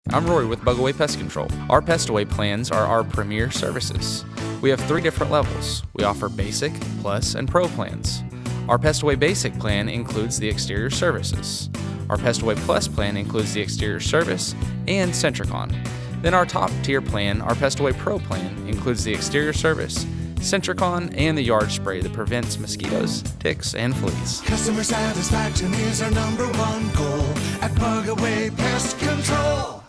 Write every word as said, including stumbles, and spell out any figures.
I'm Rory with BugAway Pest Control. Our Pest Away plans are our premier services. We have three different levels. We offer Basic, Plus, and Pro plans. Our Pest Away Basic plan includes the exterior services. Our Pest Away Plus plan includes the exterior service and Centricon. Then our top tier plan, our Pest Away Pro plan, includes the exterior service, Centricon, and the yard spray that prevents mosquitoes, ticks, and fleas. Customer satisfaction is our number one goal at BugAway Pest Control.